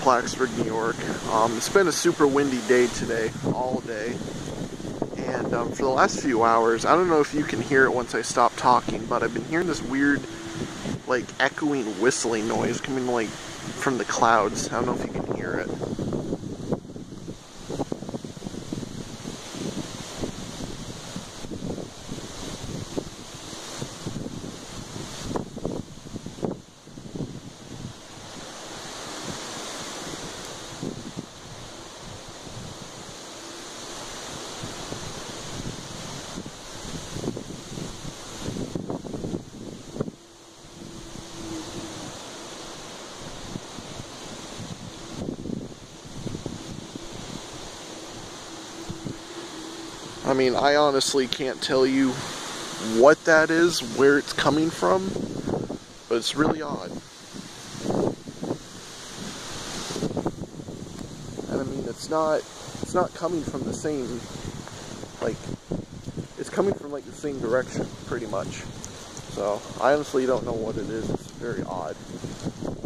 Plattsburgh, New York. It's been a super windy day today, all day. And for the last few hours, I don't know if you can hear it once I stop talking, but I've been hearing this weird, like, echoing whistling noise coming, like, from the clouds. I don't know if you can hear it. I mean, I honestly can't tell you what that is, where it's coming from, but it's really odd. And I mean, it's not coming from the same, like, it's coming from like the same direction, pretty much. So, I honestly don't know what it is. It's very odd.